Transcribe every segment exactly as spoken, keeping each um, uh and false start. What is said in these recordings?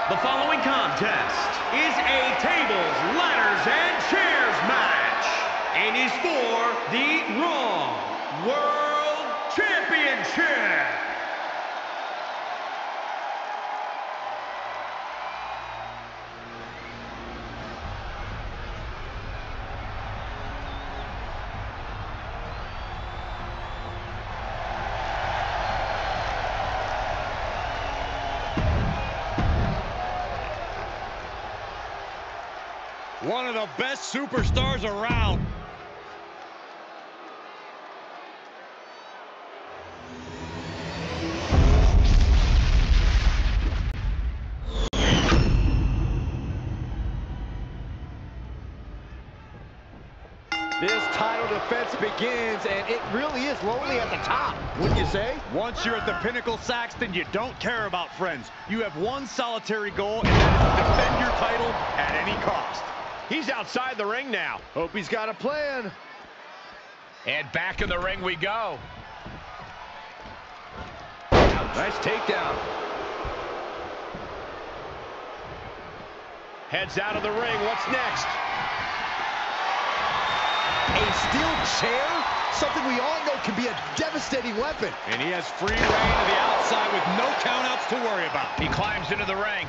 The following contest is a tables, ladders, and chairs match and is for the Raw World Championship. One of the best superstars around. This title defense begins, and it really is lonely at the top, wouldn't you say? Once you're at the pinnacle, Saxton, you don't care about friends. You have one solitary goal, and that is to defend your title at any cost. He's outside the ring now. Hope he's got a plan. And back in the ring we go. Nice takedown. Heads out of the ring. What's next? A steel chair? Something we all know can be a devastating weapon. And he has free reign to the outside with no countouts to worry about. He climbs into the ring.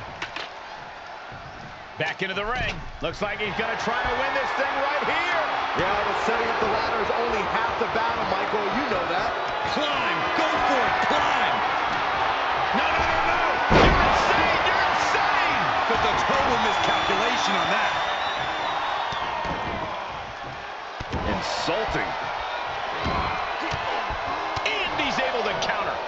Back into the ring. Looks like he's going to try to win this thing right here. Yeah, but setting up the ladder is only half the battle, Michael. You know that. Climb! Go for it! Climb! No, no, no, no! You're insane! You're insane! But the total miscalculation on that. Insulting. And he's able to counter.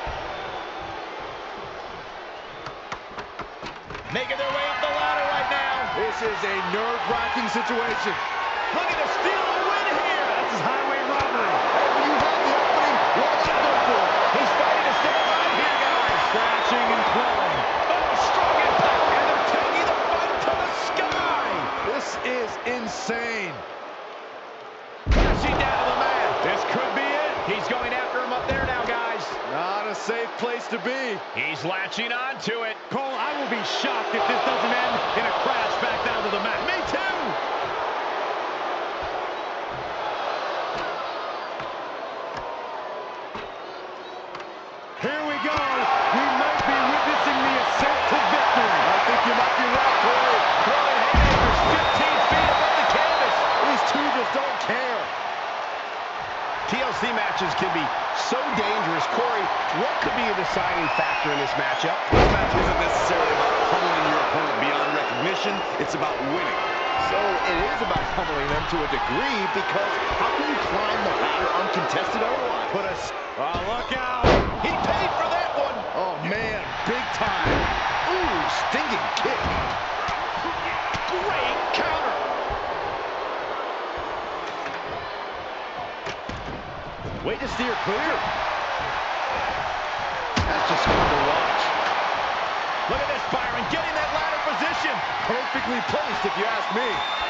Making their way up the ladder right now. This is a nerve-wracking situation. Looking to steal a win here. This is highway robbery. When you have the opening, what not go for? He's fighting to stay alive here, guys. Scratching and clawing. Oh, strong impact. And they're taking the fight to the sky. This is insane. Crashing down to the mat. This could be it. He's going after him up there now, guys. Not a safe place to be. He's latching onto it. Cole, I will be shocked if this doesn't end in a crash back down to the mat. Me too. Here we go. We might be witnessing the ascent to victory. I think you might be right, Corey. Throwing haymakers fifteen feet above the canvas. These two just don't care. T L C matches can be so dangerous. Corey, what could be a deciding factor in this matchup? This match isn't necessarily about pummeling your opponent beyond recognition. It's about winning. So it is about pummeling them to a degree, because how can you climb the ladder uncontested otherwise? Put us. Oh, look out. He paid for that one. Oh, man, big time. Ooh, stinging kick. Great counter. Way to steer clear. That's just fun to watch. Look at this, Byron, getting that ladder position. Perfectly placed, if you ask me.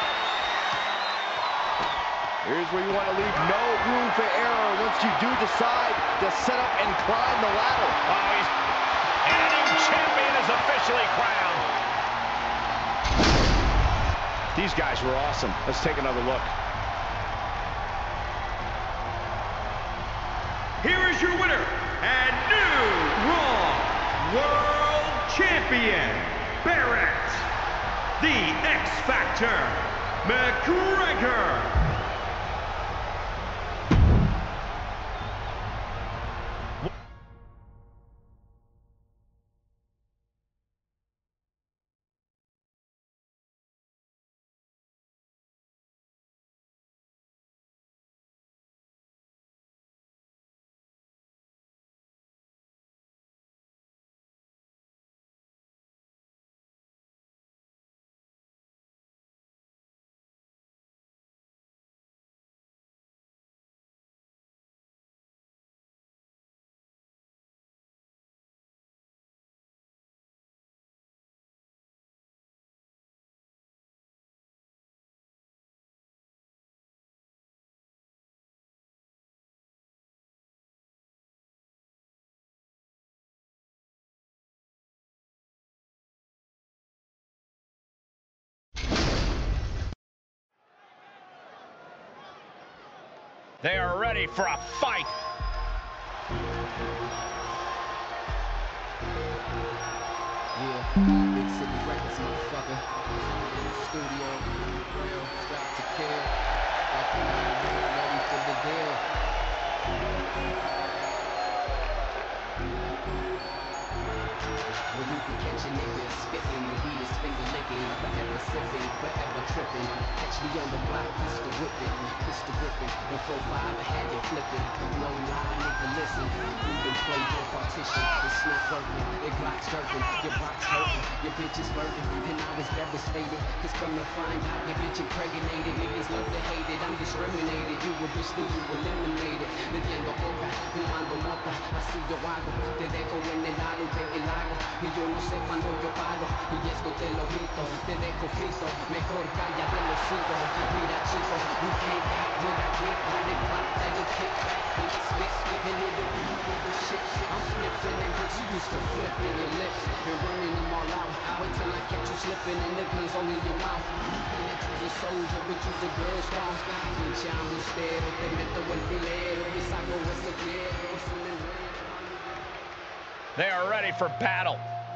Here's where you want to leave no room for error once you do decide to set up and climb the ladder. Oh, he's... And a new champion is officially crowned. These guys were awesome. Let's take another look. Here is your winner and new Raw World Champion, Barrett, the X Factor, McGregor. They are ready for a fight. Yeah, Big City Records, motherfucker. In the studio, real, strapped to kill. Like the man, ready for the deal. When you can catch a nigga spitting, the heat is finger licking, forever sipping, forever tripping. Catch me on the block, pistol whipping, pistol whipping. The four five, I had it flipping. No lie, nigga, listen. We been played no partition, it's not working. It Glock's jerking, your box hurting, your bitch is burning, and I was devastated. Cause come to find out, your bitch impregnated. Niggas love to hate it, I'm discriminated. You a bitch, then you eliminated. Le tengo otra, me mando nota, así yo hago. Te dejo en el lado del lago. Y yo no sé cuándo yo paro, y esto te lo grito, te dejo frito, mejor calla de los cinco. Mira chico, you can't act when I get when it pop like a kick back, when it spit, and it'll be with the shit. I'm flipping and what you used to flipping your lips, and running them all out. Wait till I catch you slipping and the guns all in your mouth. And that you's a soldier, but you's a girl strong. Pinchando usted, te meto el filero, y saco ese fiero. They are ready for battle.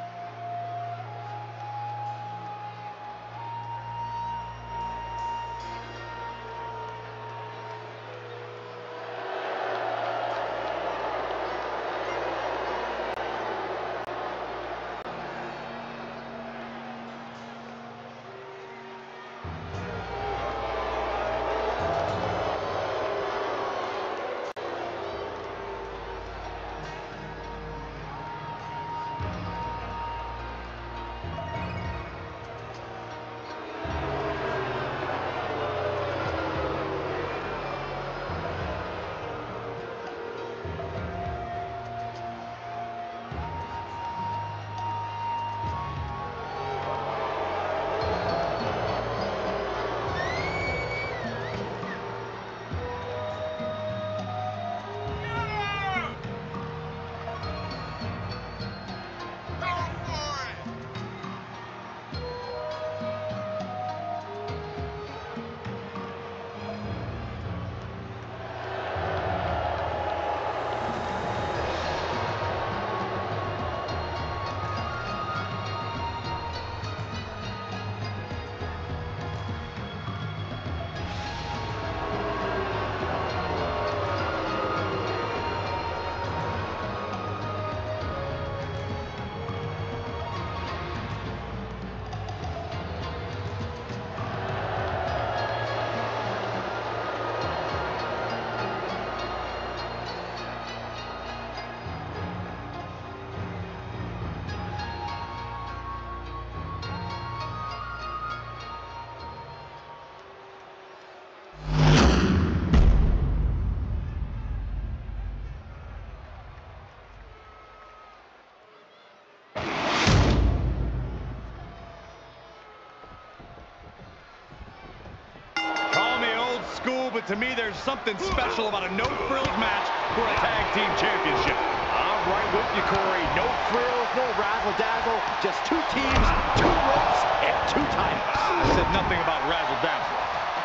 But to me, there's something special about a no-frills match for a tag team championship. I'm right with you, Corey. No frills, no razzle-dazzle, just two teams, two ropes, and two titles. I said nothing about razzle-dazzle.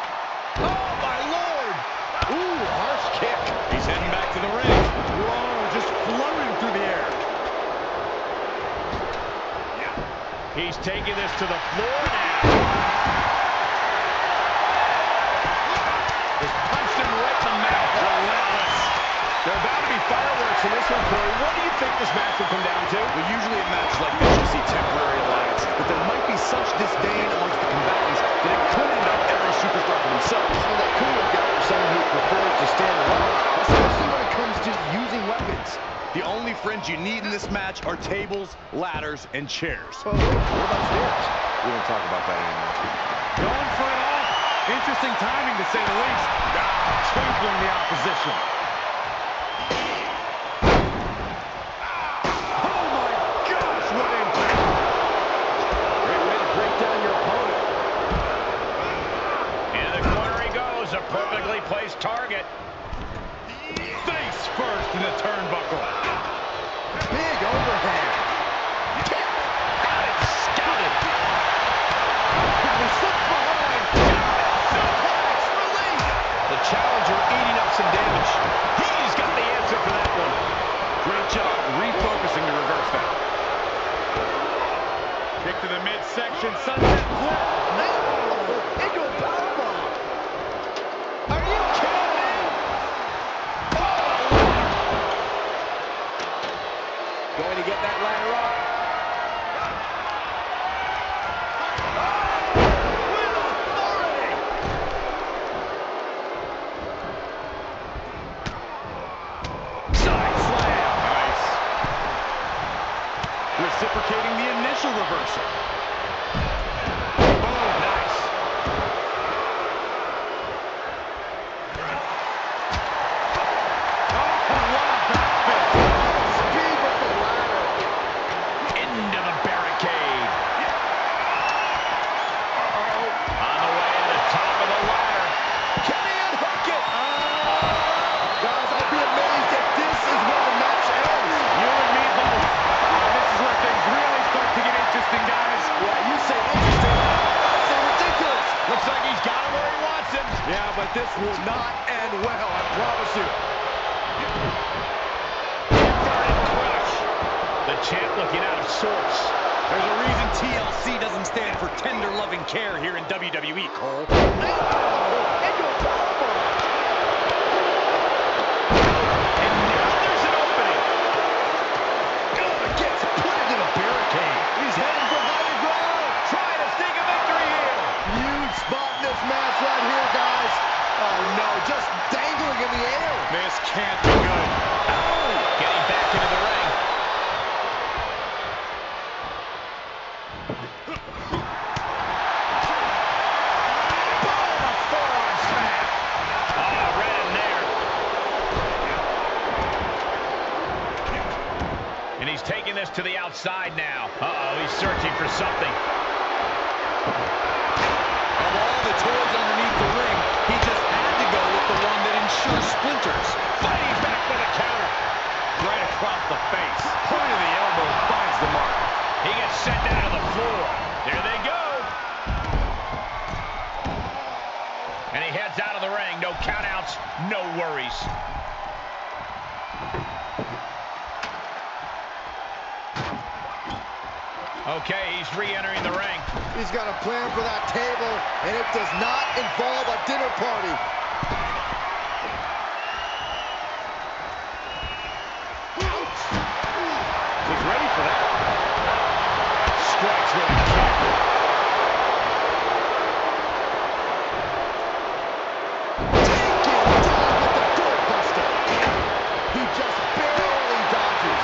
Oh, my Lord! Ooh, harsh kick. He's heading back to the ring. Whoa, just fluttering through the air. He's taking this to the floor now. There are bound to be fireworks in this one, Corey. What do you think this match will come down to? Well, usually a match like this, you see temporary alliances, but there might be such disdain amongst the combatants that it could end up every superstar for themselves. Well, that could work out for someone who prefers to stand alone, especially when it comes to using weapons. The only friends you need in this match are tables, ladders, and chairs. Oh, what about stairs? We won't talk about that anymore. Going for it all. Interesting timing, to say the least. Ah, trampling the opposition. Placed target. Face first in the turnbuckle. Big overhand. Got it scouted. He slipped behind. Suplex relief. The challenger eating up some Russian sunset flip. Oh, into a powerbomb. Are you kidding me? Oh! Going to get that ladder up. Reciprocating the initial reversal. Boom, nice. Oh, what a back fist. Speed with the ladder. Into the barricade. Uh-oh. On the way to the top of the ladder. Can he unhook it? Oh. Guys, I'd be amazed if this is where the match ends. You and me both. This is where things really start to get interesting, guys. Yeah, you say interesting. I say ridiculous. Looks like he's got him where he wants him. Yeah, but this will not end well, I promise you. Inverted crush. The champ looking out of sorts. There's a reason T L C doesn't stand for tender loving care here in W W E, Cole. Oh, into a powerbomb. And now there's an opening. Oh, gets put into the barricade. He's heading for higher ground. Trying to sneak a victory here. Huge spot in this match right here, guys. Oh, no, just dangling in the air. This can't be good. Oh! Getting back into the ring. Boom, a forearm smash. Oh, right in there. And he's taking this to the outside now. Uh-oh, he's searching for something. Of all the toys underneath the ring, he just had to go with the one that ensures splinters. Fighting back with a counter. Right across the face. Point of the elbow finds the mark. He gets sent down to the floor. There they go. And he heads out of the ring. No countouts, no worries. Okay, he's re-entering the ring. He's got a plan for that table, and it does not involve a dinner party. He's ready for that. Strikes with a kick. Taken down with the doorbuster. He just barely dodges.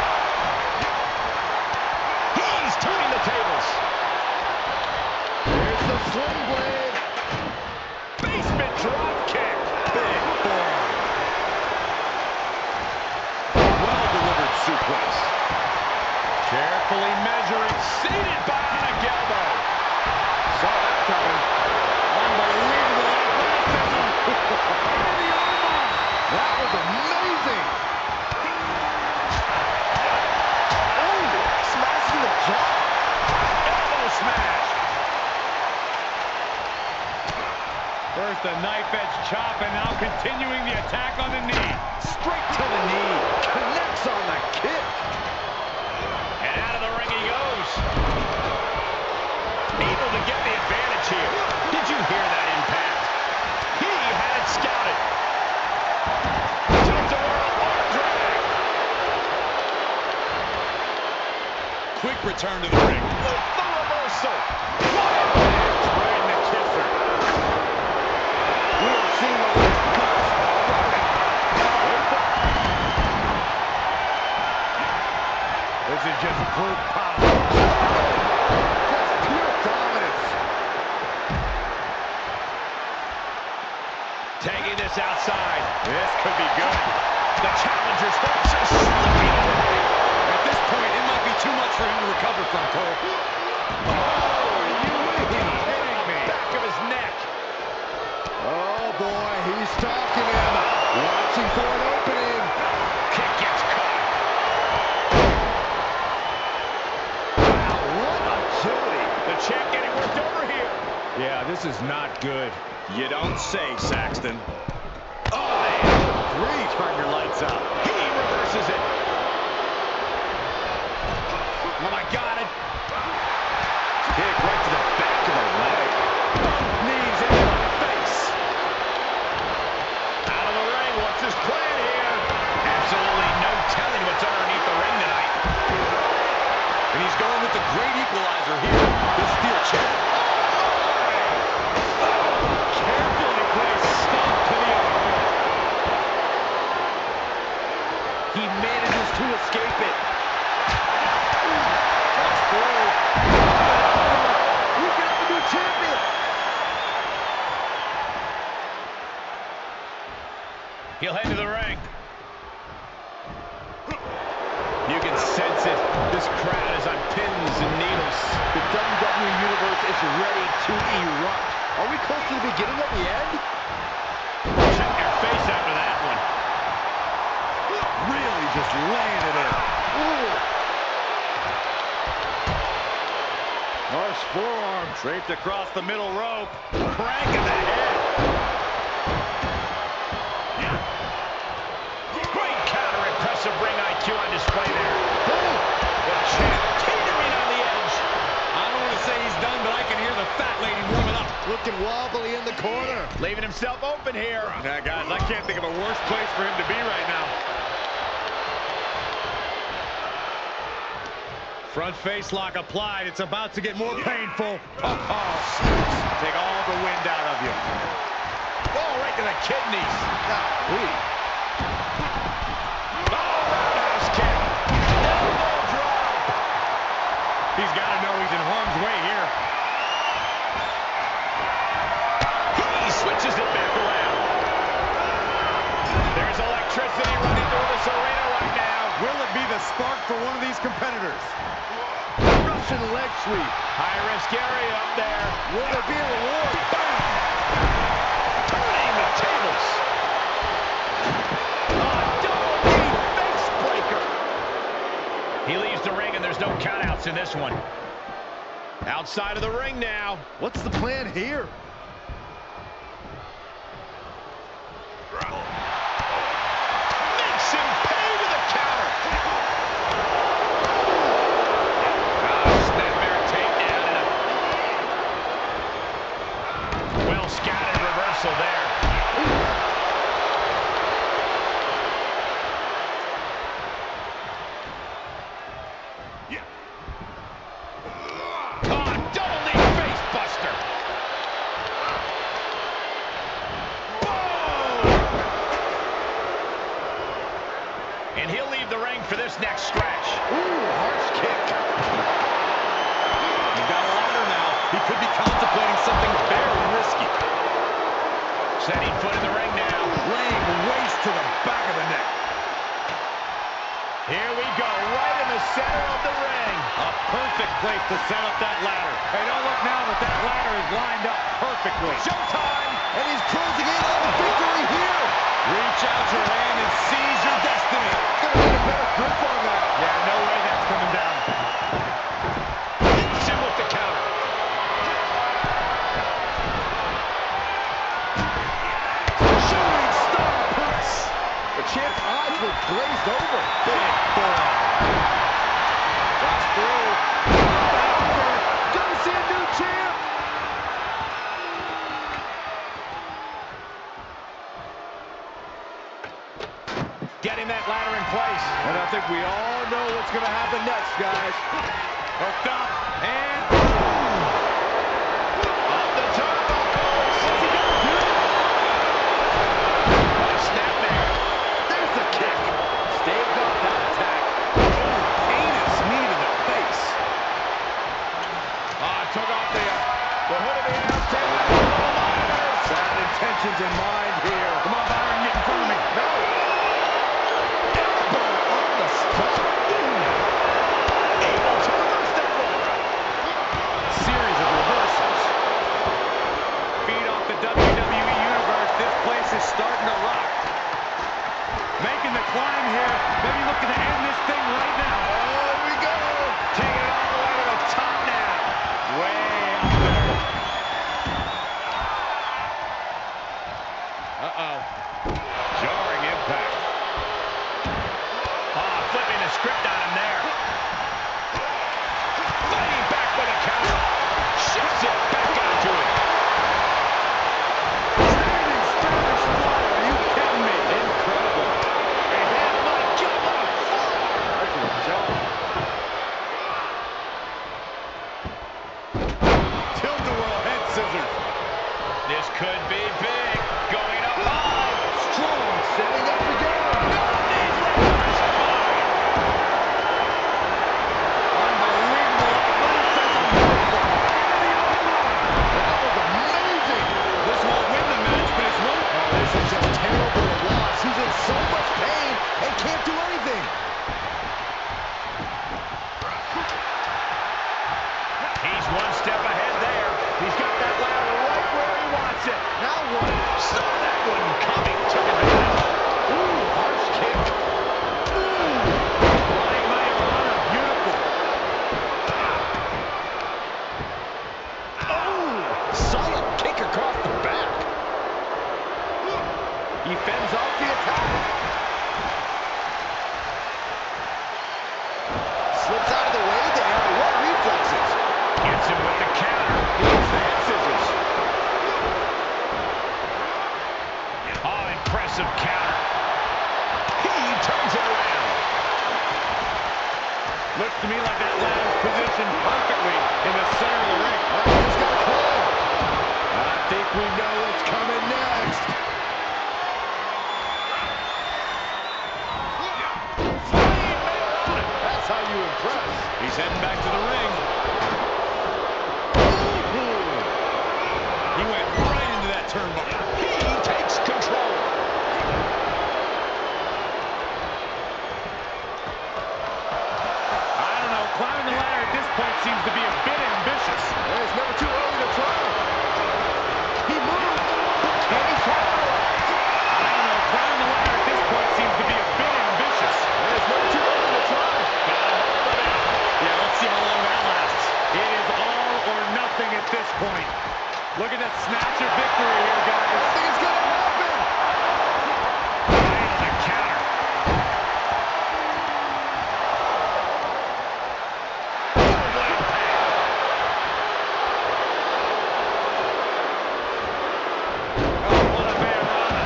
He's turning the tables. Here's the sling blade. Basement drop kick. Big forearm. Well-delivered suplex. Carefully measuring. Seated bionic elbow. Saw that coming. Unbelievable athleticism. And the armbar. That was amazing. Oh, smashing the jaw. Elbow smash. First a knife edge chop, and now continuing the attack on the knee. Straight to the knee. Connects on the kick. And out of the ring he goes. Able to get the advantage here. Did you hear that impact? He had it scouted. Tilt-a-whirl arm drag. Quick return to the ring. The reversal. Right in the kisser. We are seeing the last cuts already. This is just brute power. Just pure dominance. Taking this outside. This could be good. The challenger's hopes are slipping away. At this point, it might be too much for him to recover from, Cole. Oh, are you kidding me? Back of his neck. Oh, boy, he's stalking him. Watching for an opening. Kick gets caught. Wow, what agility. The champ getting worked over here. Yeah, this is not good. You don't say, Saxton. Oh, man. Grief. Turn your lights out. He reverses it. Oh, my God. It... Kick right great equalizer here. The steel chair. Carefully placed stomp to the arm. He manages to escape it. That's through. We got the new champion. He'll head to the ring. You can sense it. This crowd is on pins and needles. The W W E Universe is ready to erupt. Are we close to the beginning of the end? Check your face after that one. Really just laying it in. Ooh. Harsh forearm draped across the middle rope. Crank in the head. Great counter. Impressive ring I Q on display there. The champ teetering on the edge. I don't want to say he's done, but I can hear the fat lady warming up. Looking wobbly in the corner. Leaving himself open here. Yeah, guys, I can't think of a worse place for him to be right now. Front face lock applied. It's about to get more painful. Oh, oh, take all the wind out of you. Oh, right to the kidneys. Golly. Oh, roundhouse kick. Elbow drop. He's got to know he's in harm's way here. He switches it back around. There's electricity running through this arena right now. Will it be the spark for one of these competitors? Russian leg sweep. High-risk area up there. Will there be a reward? Bam! Turning the tables. A double knee face breaker. He leaves the ring, and there's no countouts in this one. Outside of the ring now. What's the plan here? Makes him pay to the counter. Ah, snapmare takedown and a well scattered reversal there. Oh, double knee face buster. And he'll leave the ring for this next stretch. Ooh, harsh kick. He's got a ladder now. He could be contemplating something very risky. Setting foot in the ring now. Laying waste to the back of the neck. Here we go, right in the center of the ring. A perfect place to set up that ladder. Hey, don't look now, but that ladder is lined up perfectly. Showtime! And he's closing in on the victory here. Reach out your hand and seize your destiny. Gonna need a better grip on that. Yeah, no way that's coming down. Hits him with the counter. Shooting star press. The champ's eyes were glazed over. Big forearm. Drops through. Gonna see a new champ. Getting that ladder in place. And I think we all know what's gonna happen next, guys. Hooked up. And Off the turnbuckles. What's he gonna do? Oh, snapmare. There's the kick. Staved off that attack. heinous knee to the face. Ah, took off the, uh, the hood of the announce table. Bad intentions in mind here. Come on, Byron, get in front of me. No. Elbow on the spot. Able to reverse that one. Series of reversals. Feed off the W W E Universe. This place is starting to rock. Making the climb here. Maybe looking to end this thing right now. Oh, we go. Taking it all the way to the top now. Way up there. Uh-oh. Jarring impact. Ah, flipping the script on him there. Fighting back with a counter. Shifts it back onto him. Standing Spanish fly. Are you kidding me? Incredible. And then, my God, what a forearm. Excellent job. anything. He's one step ahead there. He's got that ladder right where he wants it. Now what? Saw that one coming. Took advantage. Ooh, harsh kick. Flying Mayorana, beautiful. Oh, solid kick across the back. He fends off the attack. Slips out of the way there. What reflexes? Gets him with the counter. He gets the head scissors. Oh, impressive counter. He turns it around. Looks to me like that ladder's positioned perfectly in the center of the ring. Oh, he's got a club. I think we know what's coming next. Flying Mayorana. That's how you impress. He's heading back to the ring. He went right into that turnbuckle. He takes control. I don't know, climbing the ladder at this point seems to be a bit ambitious. Well, it's never too early to try. He moved. Can he capitalize? I don't know, climbing the ladder at this point seems to be a bit ambitious. Well, it's never too early to try. Yeah, let's see how long that lasts. It is all or nothing at this point. Look at that snatcher victory here, guys. I think it's gonna happen. Right on the counter. Oh, what a Mayorana.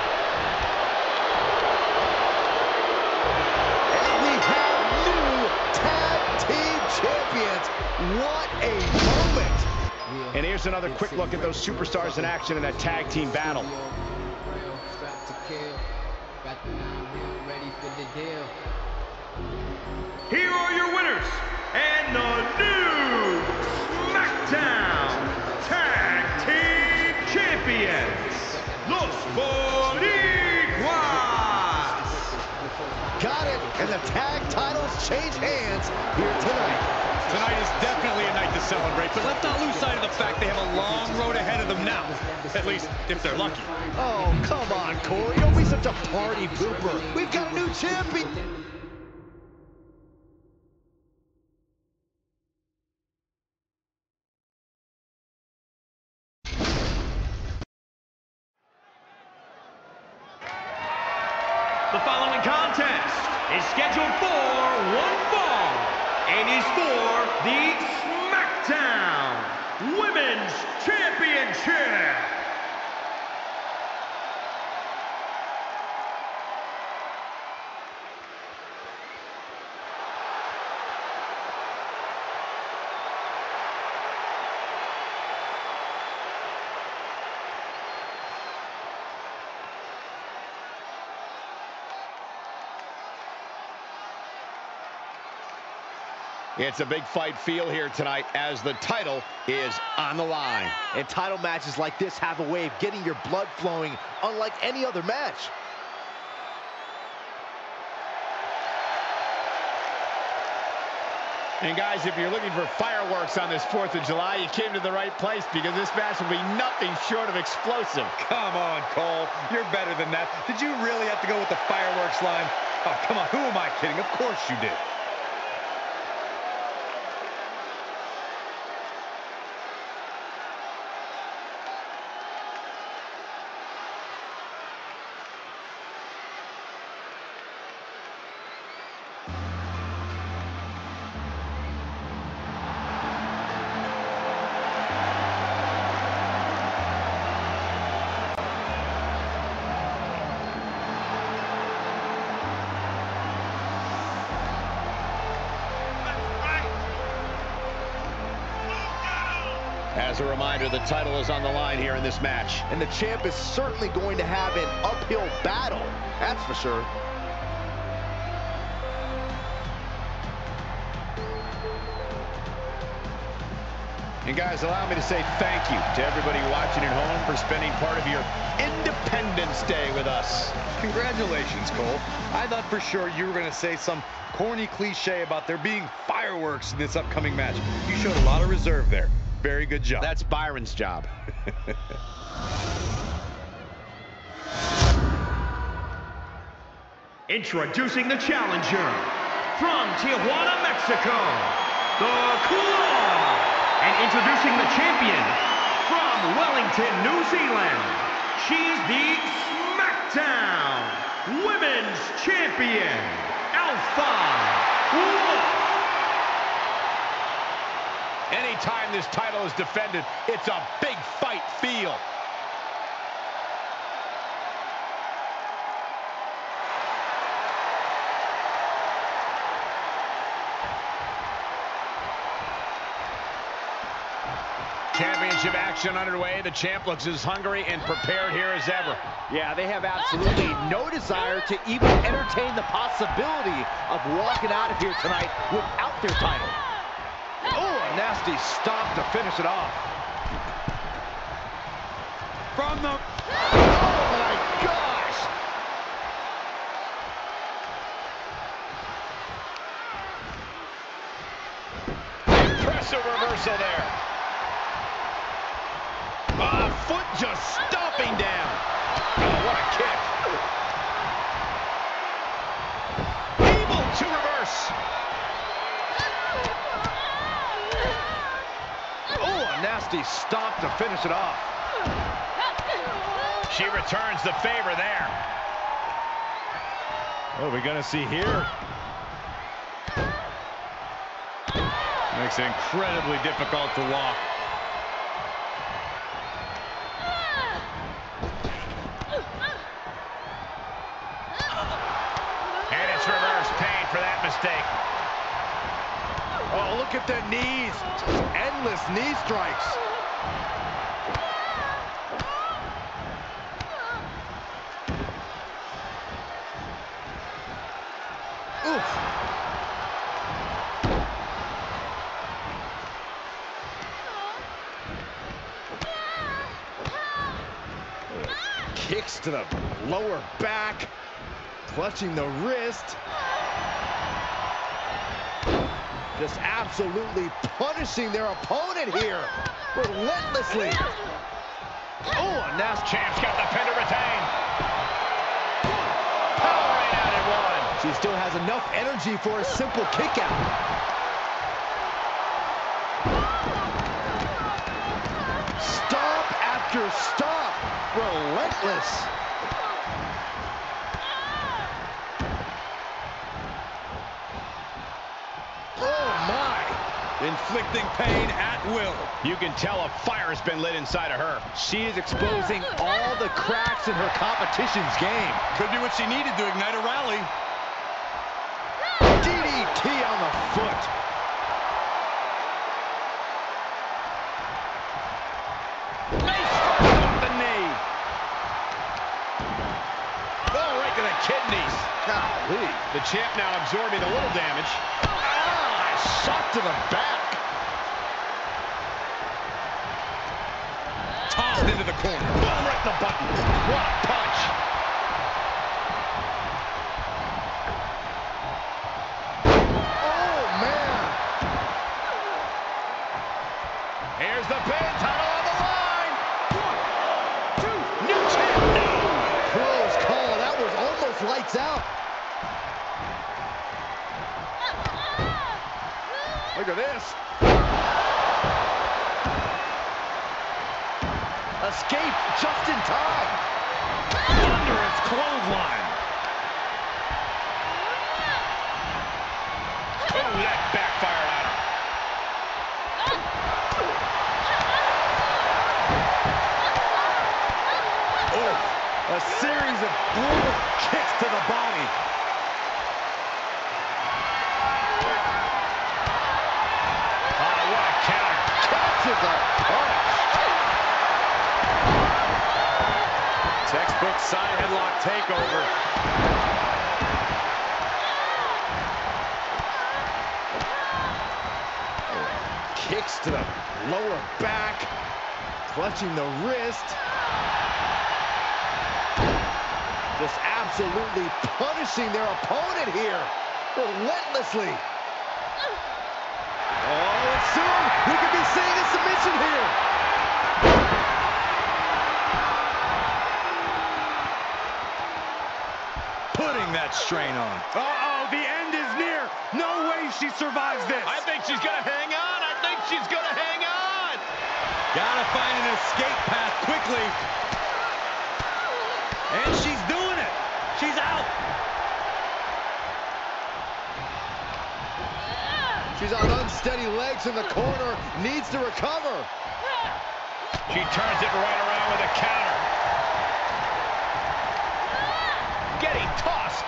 And we have new tag team champions. What a moment. And here's another quick look at those superstars in action in that tag team battle. Here are your winners and the new SmackDown Tag Team Champions, Los Boricuas. Got it. And the tag titles change hands here tonight. Tonight is definitely a night to celebrate, but let's not lose sight of the fact they have a long road ahead of them now. At least, if they're lucky. Oh, come on, Corey. Don't be such a party pooper. We've got a new champion. The following contest is scheduled for one fall and is for the SmackDown Women's Championship. It's a big fight feel here tonight as the title is on the line. And title matches like this have a way of getting your blood flowing unlike any other match. And guys, if you're looking for fireworks on this fourth of July, you came to the right place because this match will be nothing short of explosive. Come on, Cole. You're better than that. Did you really have to go with the fireworks line? Oh, come on. Who am I kidding? Of course you did. As a reminder, the title is on the line here in this match. And the champ is certainly going to have an uphill battle, that's for sure. And guys, allow me to say thank you to everybody watching at home for spending part of your Independence Day with us. Congratulations, Cole. I thought for sure you were going to say some corny cliche about there being fireworks in this upcoming match. You showed a lot of reserve there. Very good job. That's Byron's job. Introducing the challenger from Tijuana, Mexico, the Claw. And introducing the champion from Wellington, New Zealand, she's the SmackDown Women's Champion, Alpha Wolf. Anytime this title is defended, it's a big fight feel. Championship action underway. The champ looks as hungry and prepared here as ever. Yeah, they have absolutely no desire to even entertain the possibility of walking out of here tonight without their title. Oh, a nasty stop to finish it off. From the... Oh, my gosh! Impressive reversal there. A foot just stomping down. Oh, what a kick. Able to reverse. Oh, a nasty stomp to finish it off. She returns the favor there. What are we going to see here? Makes it incredibly difficult to walk. For that mistake. Oh, look at the knees. Just endless knee strikes. Oof. Kicks to the lower back, clutching the wrist. Just absolutely punishing their opponent here, relentlessly. Oh, a nasty. Champ's got the pin to retain. Powering out at one. She still has enough energy for a simple kick out. Stomp after stomp, relentless. Inflicting pain at will. You can tell a fire's been lit inside of her. She is exposing all the cracks in her competition's game. Could be what she needed to ignite a rally. D D T on the foot. Nice strike off the knee. Oh, right to the kidneys. Golly. The champ now absorbing a little damage. Shot to the back. Tossed into the corner. Boom, right in the button. What a punch. Oh, man. Here's the pin. Title on the line. One, two, new champ. No. Close call. That was almost lights out. Look at this. Escape just in time. Thunderous clothesline. Oh, that backfired on her. Oh, a series of brutal kicks to the body. Catches a punch. Textbook side headlock takeover. Kicks to the lower back, clutching the wrist. Just absolutely punishing their opponent here, relentlessly. Oh, and soon we could be seeing a submission here. Putting that strain on. Uh-oh, the end is near. No way she survives this. I think she's gonna hang on. I think she's gonna hang on. Gotta find an escape path quickly. And she's doing it. She's out. She's on unsteady legs in the corner, needs to recover. She turns it right around with a counter. Getting tossed.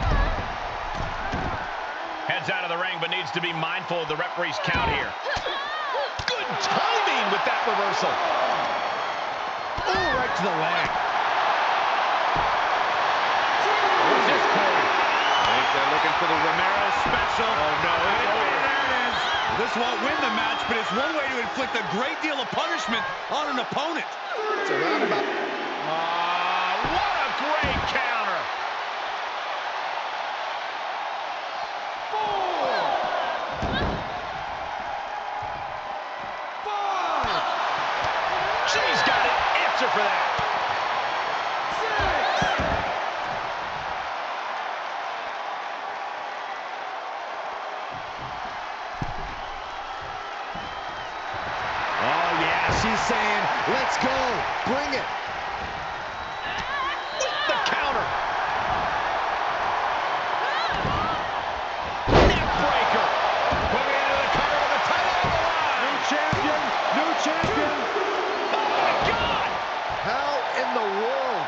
Heads out of the ring, but needs to be mindful of the referee's count here. Good timing with that reversal. Oh, right to the leg. What's this, Corey? I think they're looking for the Romero special. Oh, no, it's And over. there it is. This won't win the match, but it's one way to inflict a great deal of punishment on an opponent. It's a roundabout. Ah, what a great counter. She's got an answer for that. Oh, yeah, she's saying, let's go, bring it. With the counter. Neck breaker. Moving into the cover with the title on the line. New champion, new champion. Oh, my God. How in the world?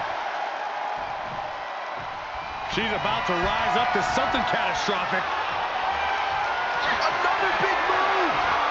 She's about to rise up to something catastrophic. Another big move.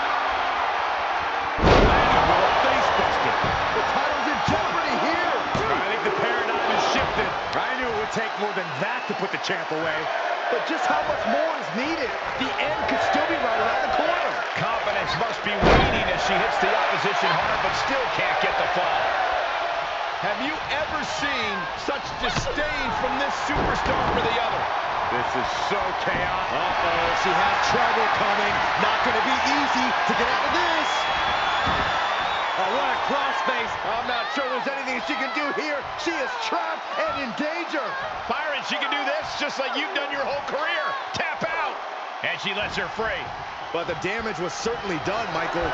Face buster. The title's in jeopardy here. I think the paradigm has shifted. I knew it would take more than that to put the champ away. But just how much more is needed? The end could still be right around the corner. Confidence must be waning as she hits the opposition hard, but still can't get the fall. Have you ever seen such disdain from this superstar for the other? This is so chaotic. Uh-oh, she has trouble coming. Not going to be easy to get out of this. Oh, what a crossface. I'm not sure there's anything she can do here. She is trapped and in danger. Byron, she can do this just like you've done your whole career. Tap out. And she lets her free. But the damage was certainly done, Michael.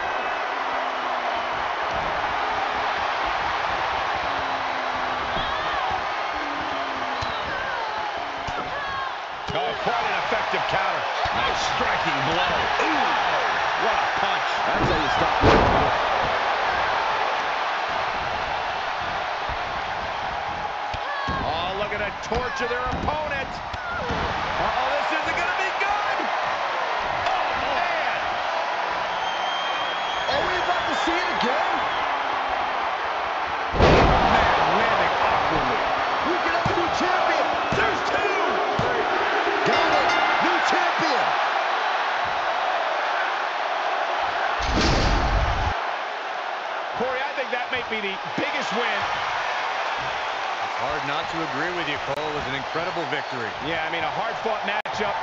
Oh, quite an effective counter. Nice striking blow. Ooh, what a punch. That's how you stop it. Oh, looking to torture their opponent. Uh-oh, this isn't going to be good. Oh, man. Are we about to see it again? Man, landing awkwardly. We can have a new champion. There's two. Got it. New champion. Corey, I think that may be the biggest win. It's hard not to agree with you, Cole. It was an incredible victory. Yeah, I mean, a hard-fought matchup.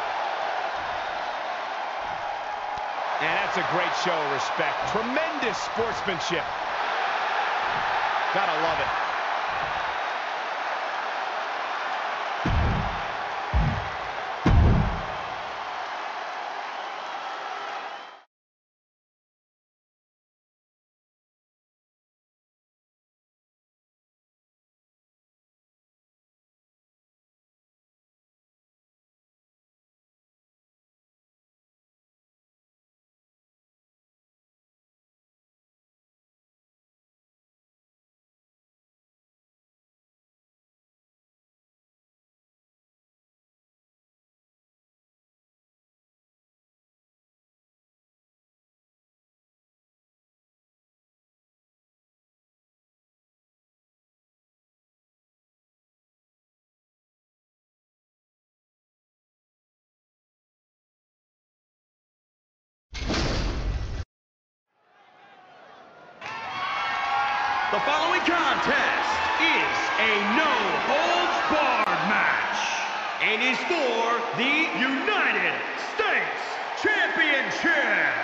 And that's a great show of respect. Tremendous sportsmanship. Gotta love it. The following contest is a no-holds-barred match and is for the United States Championship.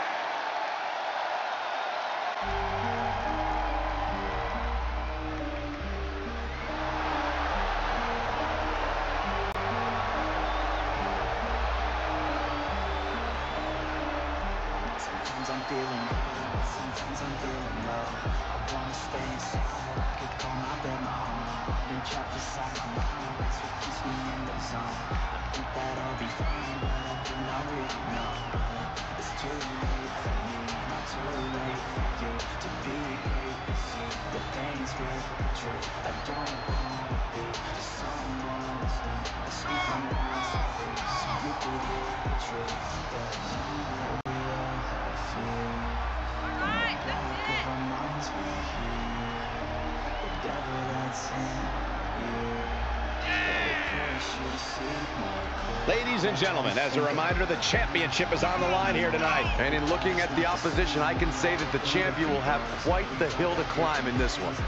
Sometimes I'm feeling good, sometimes I'm feeling low. I wanna stay inside, I could call my bed my home. Been trapped inside my mind, that's what keeps me in the zone. I think that I'll be fine, but I do not really know. It's too late for me, not too late for you to be great. See, the pain's real, true. I don't wanna be someone new. I speak my mind so free, so you can hear the truth. But you will Ladies and gentlemen, as a reminder, the championship is on the line here tonight. And in looking at the opposition, I can say that the champion will have quite the hill to climb in this one.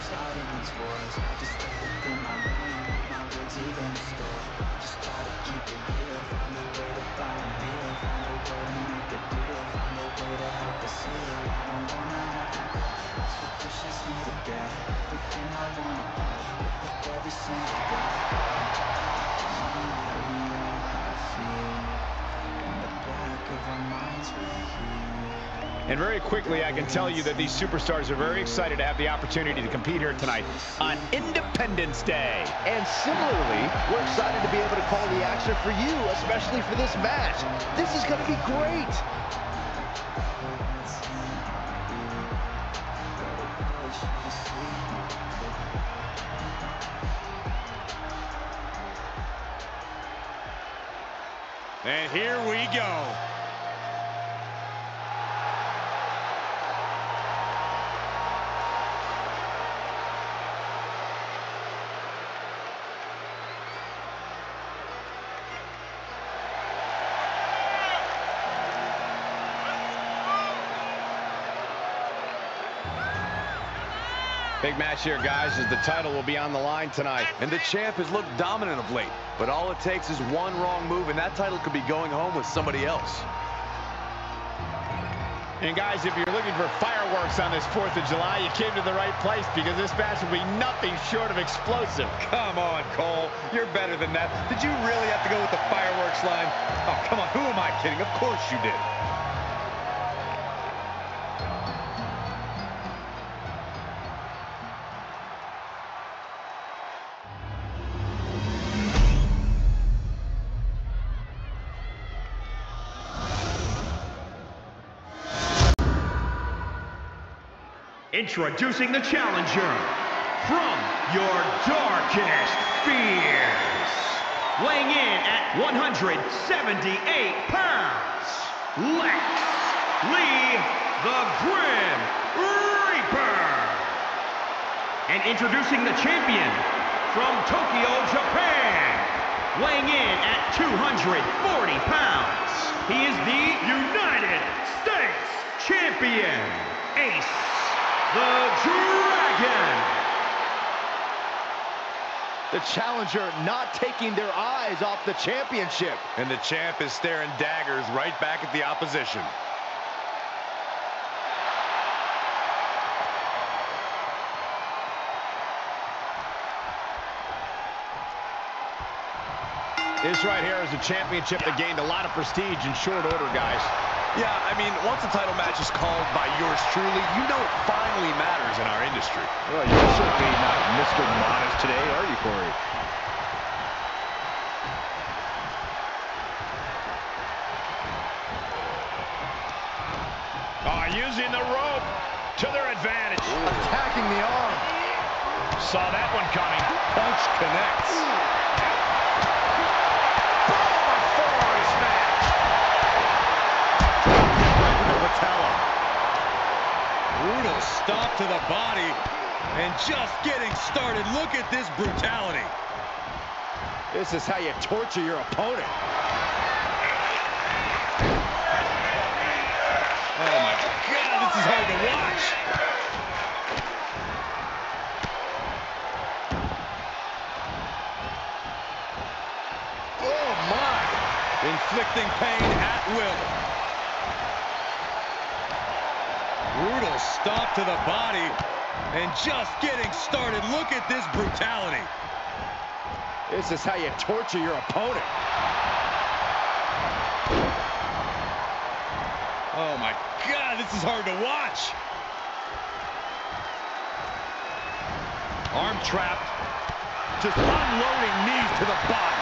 And very quickly, I can tell you that these superstars are very excited to have the opportunity to compete here tonight on Independence Day. And similarly, we're excited to be able to call the action for you, especially for this match. This is going to be great. And here we go. Big match here, guys, as the title will be on the line tonight. And the champ has looked dominant of late, but all it takes is one wrong move, and that title could be going home with somebody else. And guys, if you're looking for fireworks on this fourth of July, you came to the right place, because this match will be nothing short of explosive. Come on, Cole. You're better than that. Did you really have to go with the fireworks line? Oh, come on. Who am I kidding? Of course you did. Introducing the challenger from your darkest fears, weighing in at one hundred seventy-eight pounds, Lex Lee, the Grim Reaper. And introducing the champion from Tokyo, Japan, weighing in at two hundred forty pounds, he is the United States Champion, Ace the Dragon. The challenger not taking their eyes off the championship. And the champ is staring daggers right back at the opposition. This right here is a championship that gained a lot of prestige in short order, guys. Yeah, I mean, once a title match is called by yours truly, you know it finally matters in our industry. Well, you're certainly not Mister Modest today, are you, Corey? Oh, using the rope to their advantage. Attacking the arm. Saw that one coming. Punch connects. Brutal stop to the body, and just getting started. Look at this brutality. This is how you torture your opponent. Oh my God, this is hard to watch. Oh, my. Inflicting pain at will. Brutal stomp to the body. And just getting started. Look at this brutality. This is how you torture your opponent. Oh, my God. This is hard to watch. Arm trapped. Just unloading knees to the body.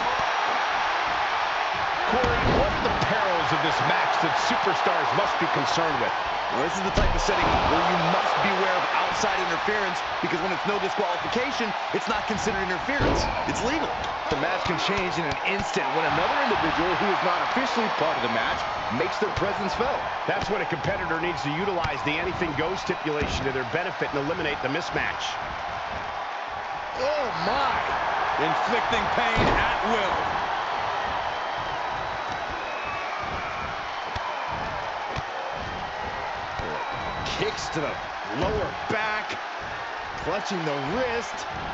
Corey, what are the perils of this match that superstars must be concerned with? Well, this is the type of setting where you must beware of outside interference, because when it's no disqualification, it's not considered interference. It's legal. The match can change in an instant when another individual who is not officially part of the match makes their presence felt. That's when a competitor needs to utilize the anything goes stipulation to their benefit and eliminate the mismatch. Oh, my. Inflicting pain at will. Kicks to the lower back, clutching the wrist.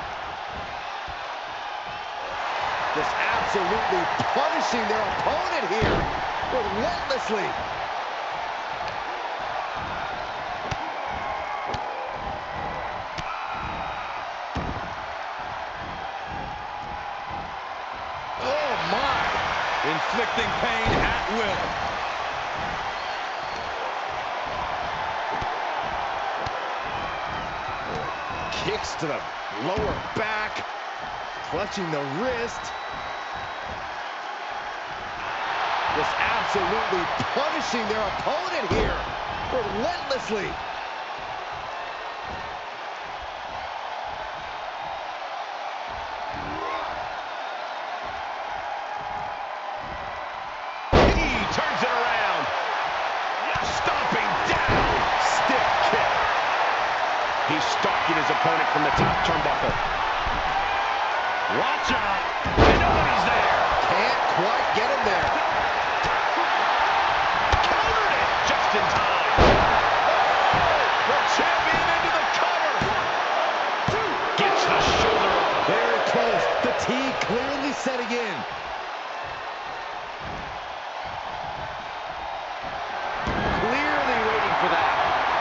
Just absolutely punishing their opponent here, relentlessly. Oh, my. Inflicting pain at will. Kicks to the lower back, clutching the wrist. Just absolutely punishing their opponent here, relentlessly. He turns it around. Stomping down. Stiff kick. He's stalking his opponent from the top turnbuckle. Watch out. And nobody's there. Can't quite get him there. Countered it just in time. The champion into the cover. Gets the shoulder up. Very close. Fatigue clearly setting in. Clearly waiting for that.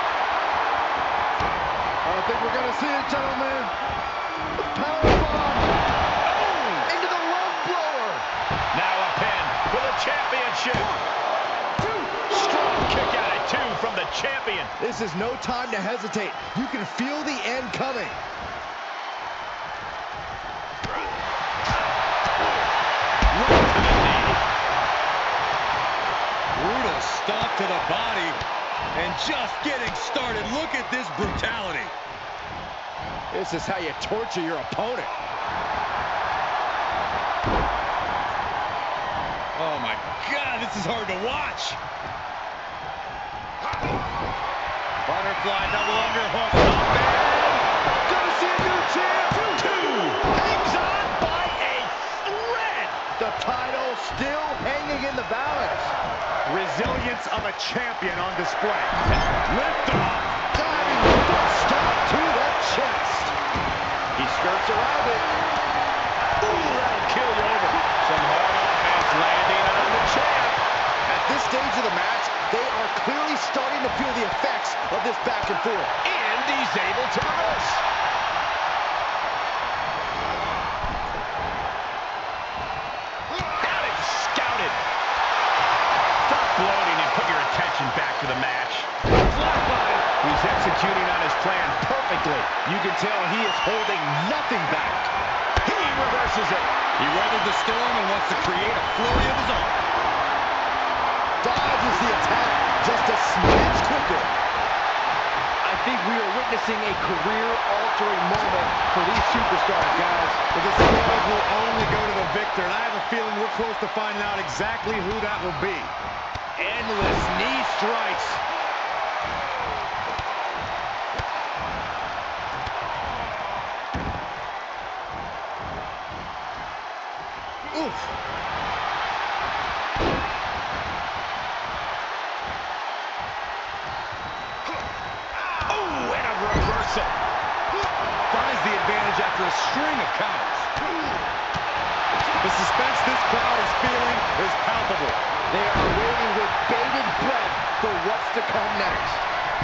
I think we're going to see it, gentlemen. The powerbomb. Oh, into the lung blower. Now a pin for the championship. Strong kick out at two from the champion. This is no time to hesitate. You can feel the end coming. Brutal stomp to the body. And just getting started. Look at this brutality. This is how you torture your opponent. Oh, my God. This is hard to watch. Butterfly double underhook. Gonna see a new champ. Two. Hangs on by a thread. The title still hanging in the balance. Resilience of a champion on display. Lift off. Diving foot stomp to the chest. He skirts around it. Ooh, that'll kill you over. Some hard offense landing on the champ. At this stage of the match, they are clearly starting to feel the effects of this back and forth. And he's able to reverse. Got it scouted. Stop bloating and put your attention back to the match. Flatline. He's executing on his plan perfectly. You can tell he is holding nothing back. He reverses it. He weathered the storm and wants to create a flurry of his own. Dodges the attack just a smidge quicker. I think we are witnessing a career-altering moment for these superstars, guys. But the spoils will only go to the victor, and I have a feeling we're close to finding out exactly who that will be. Endless knee strikes. Oof. Oh, and a reversal. Finds the advantage after a string of counters. The suspense this crowd is feeling is palpable. They are waiting with bated breath for what's to come next.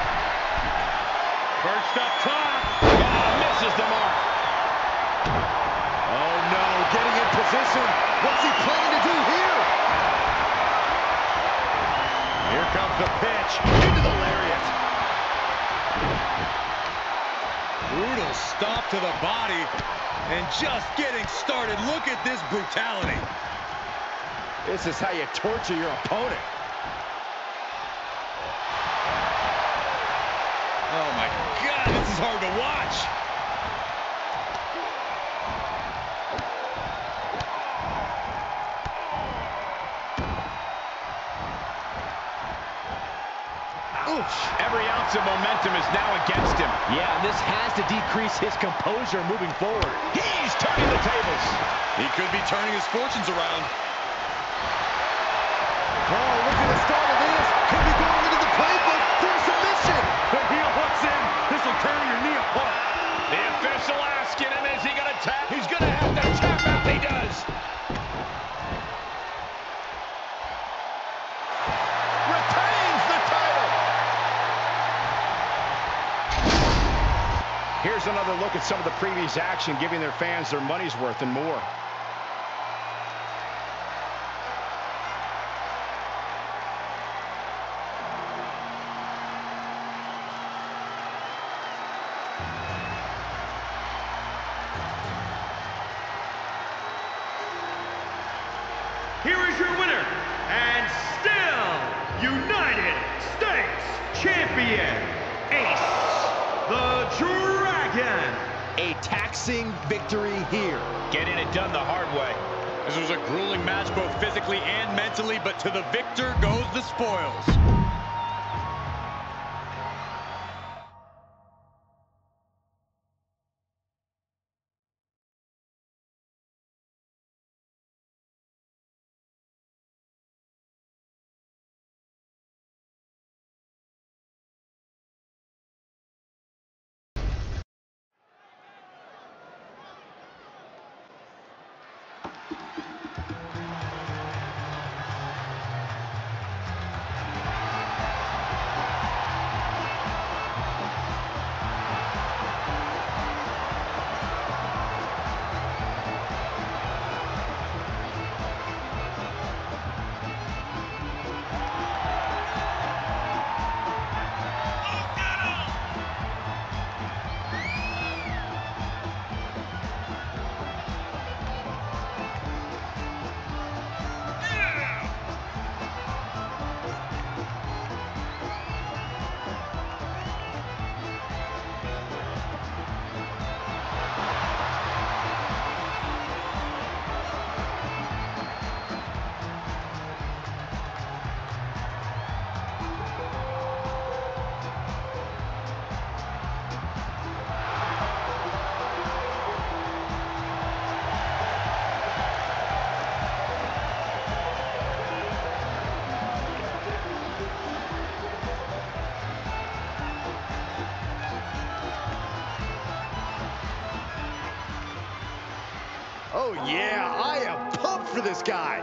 First up top. Oh, misses the mark. Oh no, getting in position. What's he planning to do here? Here comes the pitch. Into the lariat. Brutal stomp to the body. And just getting started. Look at this brutality. This is how you torture your opponent. Oh my God, this is hard to watch. Every ounce of momentum is now against him. Yeah, and this has to decrease his composure moving forward. He's turning the tables. He could be turning his fortunes around. Oh, look at the start of this. Could be going into the playbook for a submission. The heel hooks in. This will tear your knee apart. The official asking him, is he going to tap? He's going to have to tap out. He does. Retains the title. Here's another look at some of the previous action, giving their fans their money's worth and more. Here is your winner, and still United States Champion, Ace the Dragon. A taxing victory here. Getting it done the hard way. This was a grueling match both physically and mentally, but to the victor goes the spoils. Oh yeah, I am pumped for this guy.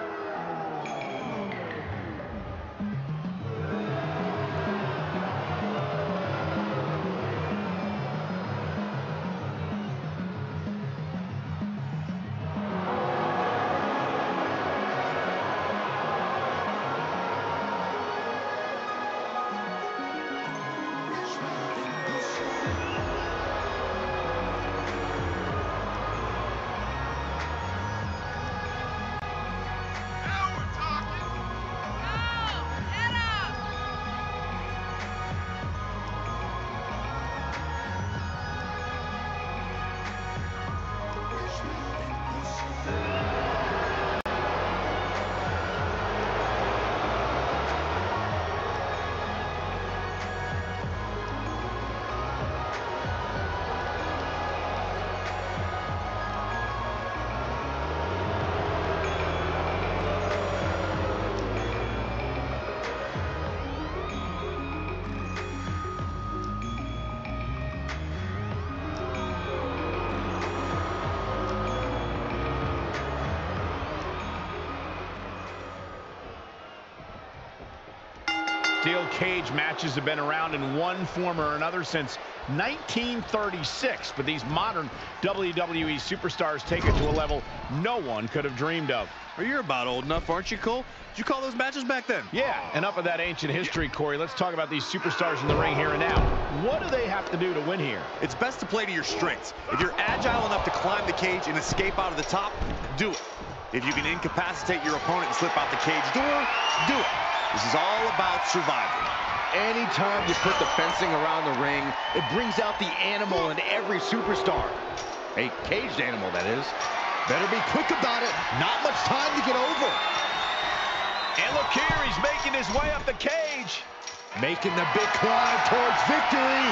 Steel cage matches have been around in one form or another since nineteen thirty-six, but these modern W W E superstars take it to a level no one could have dreamed of. Well, you're about old enough, aren't you, Cole? Did you call those matches back then? Yeah, enough of that ancient history, Corey. Let's talk about these superstars in the ring here and now. What do they have to do to win here? It's best to play to your strengths. If you're agile enough to climb the cage and escape out of the top, do it. If you can incapacitate your opponent and slip out the cage door, do it. This is all about survival. Anytime you put the fencing around the ring, it brings out the animal in every superstar. A caged animal, that is. Better be quick about it. Not much time to get over. And look here, he's making his way up the cage. Making the big climb towards victory.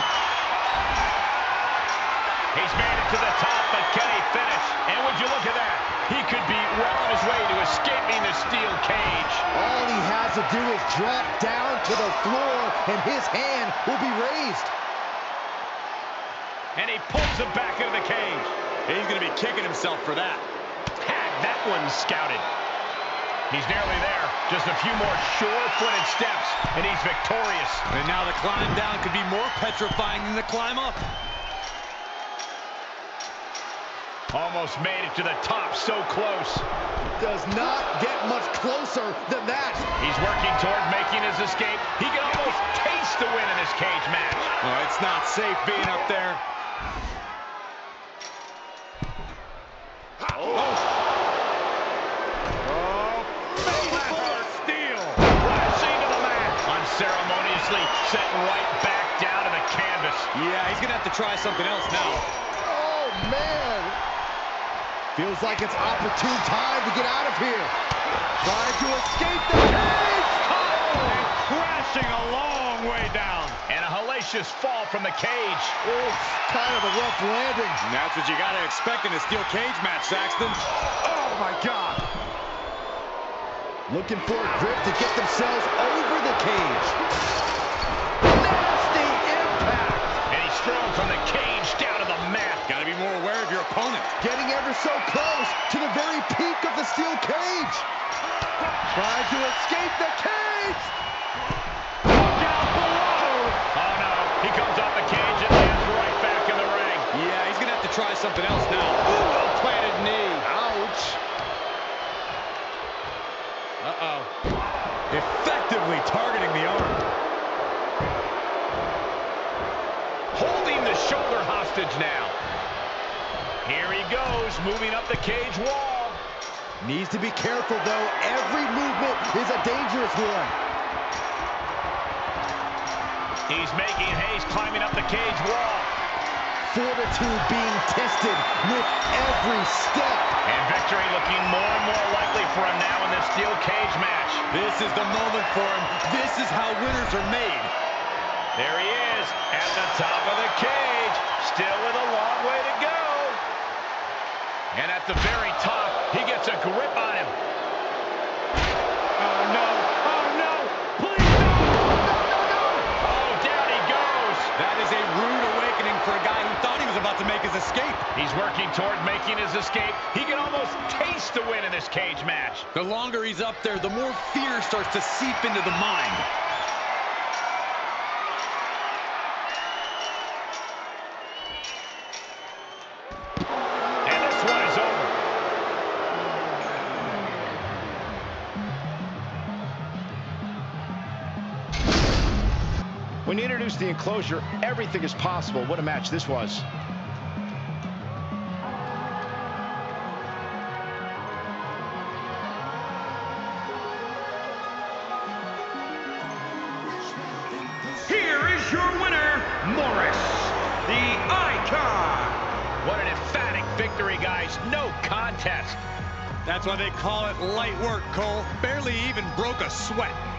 He's made it to the top, but can he finish? And would you look at that? He could be well on his way to escaping the steel cage. All he has to do is drop down to the floor, and his hand will be raised. And he pulls him back into the cage. He's going to be kicking himself for that. Had that one scouted. He's nearly there. Just a few more sure-footed steps, and he's victorious. And now the climb down could be more petrifying than the climb up. Almost made it to the top, so close. Does not get much closer than that. He's working toward making his escape. He can almost taste the win in this cage match. Oh, it's not safe being up there. Oh. Oh, faithful steel. Crashing to the mat. Unceremoniously set right back down to the canvas. Yeah, he's going to have to try something else now. Oh, man. Feels like it's opportune time to get out of here. Trying to escape the cage. Oh, and crashing a long way down. And a hellacious fall from the cage. Oh, kind of a rough landing. And that's what you got to expect in a steel cage match, Saxton. Oh, my God. Looking for a grip to get themselves over the cage. Nasty impact. And he's thrown from the cage down to the mat. Got to be more aware of your opponent. Getting ever so close to the very peak of the steel cage. Trying to escape the cage. Look out below. Oh, no. He comes off the cage and lands right back in the ring. Yeah, he's going to have to try something else now. Ooh, well-planted knee. Ouch. Uh-oh. Effectively targeting the arm. Holding the shoulder hostage now. Here he goes, moving up the cage wall. Needs to be careful, though. Every movement is a dangerous one. He's making haste, climbing up the cage wall. Fortitude being tested with every step. And victory looking more and more likely for him now in this steel cage match. This is the moment for him. This is how winners are made. There he is, at the top of the cage, still with a long way to go. And at the very top, he gets a grip on him. Oh, no. Oh, no. Please, no. No, no, no. Oh, down he goes. That is a rude awakening for a guy who thought he was about to make his escape. He's working toward making his escape. He can almost taste the win in this cage match. The longer he's up there, the more fear starts to seep into the mind. When you introduce the enclosure, everything is possible. What a match this was. Here is your winner, Morris, the Icon. What an emphatic victory, guys. No contest. That's why they call it light work, Cole. Barely even broke a sweat.